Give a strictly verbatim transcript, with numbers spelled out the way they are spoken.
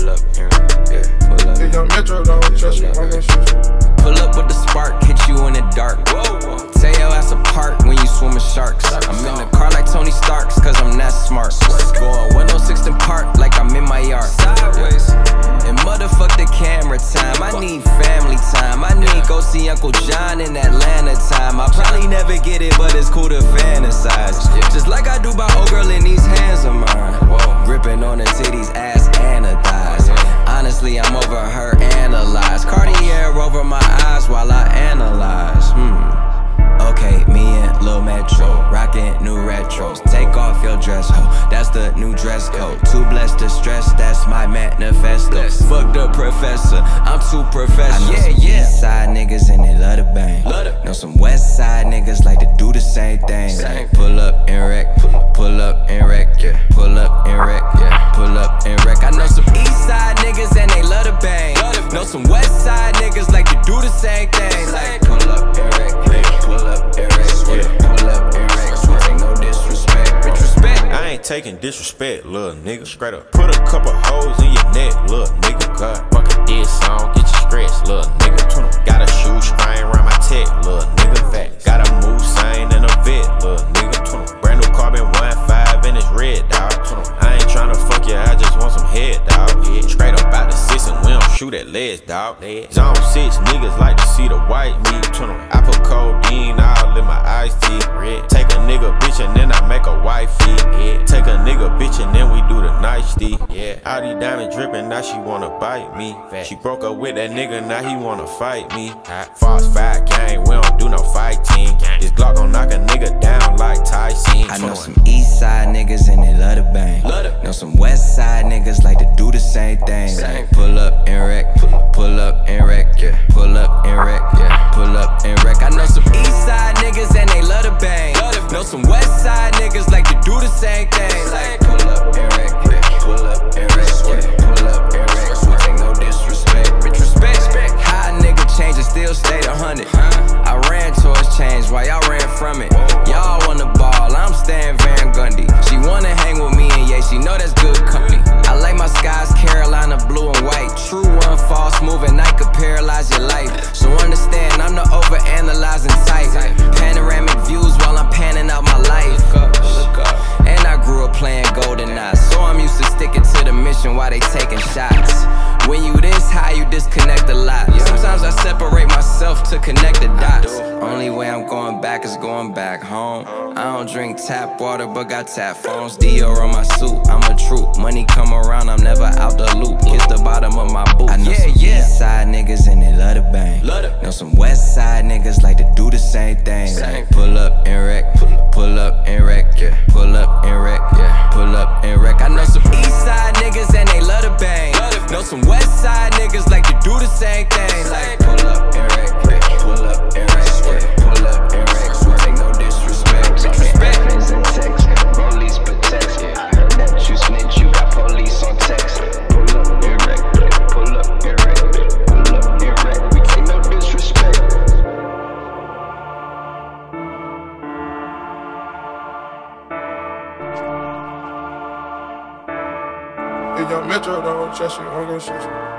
Pull up and wreck, yeah. Pull up. If young Metro don't trust you, I'm gonna shoot you. Pull up with the spark, hit you in the dark. Whoa. Tear your ass apart when you swim with sharks. I'm in the car like Tony Stark's, cause I'm that smart. Going one oh six in Park like I'm in my yard. Sideways. And motherfuck the camera time. I need family time. I need go see Uncle John in Atlanta time. I probably never get it, but it's cool to fantasize. Just like I do by old girl in these hands of mine. Gripping on the titties, ass and the thighs. Honestly, I'm over her, analyze. Cartier over my eyes while I analyze. Hmm. Okay, me and Lil Metro, rockin' new retros. Take off your dress, ho, that's the new dress code. Too blessed to stress, that's my manifesto. Fuck the professor, I'm too professional. I know some east side niggas and they love to bang. Know some west side niggas like to do the same thing. Like pull up and wreck, pull up and wreck, yeah. Pull up and wreck, yeah. Pull up and wreck. I know some east side niggas and they love to bang. Know some west side niggas like to do the same thing. Like pull up and wreck, yeah. Pull up and wreck, yeah. Pull up and wreck. Sweet, ain't no disrespect. Respect. I ain't taking disrespect, little nigga. Straight up. Put a couple hoes in your neck, little nigga. God, fucking this song, get you stretched, little nigga. Got a shoe string around my tech, little nigga. Fat. Got a move sign and a vet, little nigga. Brand new carbon one five and it's red, dog. I ain't tryna fuck you, I just want some head, dog. Straight up out the six and we don't shoot at legs, dog. Zone six niggas like to see the white meat. I put codeine all in my iced tea. Take a nigga bitch and then I make a wifey. Take a nigga bitch and then we do the nicety. All these diamonds dripping, now she wanna bite me. She broke up with that nigga, now he wanna fight me. False five gang, we don't do no fighting. This Glock gon' knock a nigga down like Tyson. I know some east side niggas and they love to bang. Know some west side niggas like to do the same thing. Like pull up and wreck, pull up and wreck, yeah. Pull up and wreck, yeah. Pull up and wreck. I know some east side niggas and they love to bang. Know some west side niggas like to do the same thing. Like pull up and wreck, yeah. Pull up and wreck, yeah. Pull up and wreck. Sweet, ain't no disrespect. Bitch, respect. How a nigga change and still stay a hundred. I ran towards change while y'all ran from it. Y'all want the ball, I'm staying Van Gundy. She wanna hang with me and yeah, she know that's good company. I like my skies Carolina blue and white. True one false move and night could paralyze your life. So understand I'm the over-analyzing type. Panoramic views while I'm panning out my life. And I grew up playing GoldenEye, so I'm used to sticking to the mission while they taking shots. When you this high, you disconnect a lot. Sometimes I separate myself to connect the dots. Only way I'm going back is going back home. I don't drink tap water, but got tap phones. Dior on my suit, I'm a troop. Money come around, I'm never out the loop. Kiss the bottom of my boot. I know some east side niggas and they love to bang. Know some west side niggas like to do the same thing. Like pull up and wreck, pull up and wreck, yeah. Pull up and wreck, yeah. Pull up and wreck. I know some east side niggas and they love to bang. Know some west side niggas like to do the same thing. Like pull up and wreck, yeah. Pull up and wreck, yeah. Pull up and wreck. Sweet, take no disrespect. Respect. Police protect. I heard that you snitch, you got police on text. Pull up and wreck, pull up and wreck, pull up and wreck. We take no disrespect. If young Metro don't trust you, I'm gonna shoot you.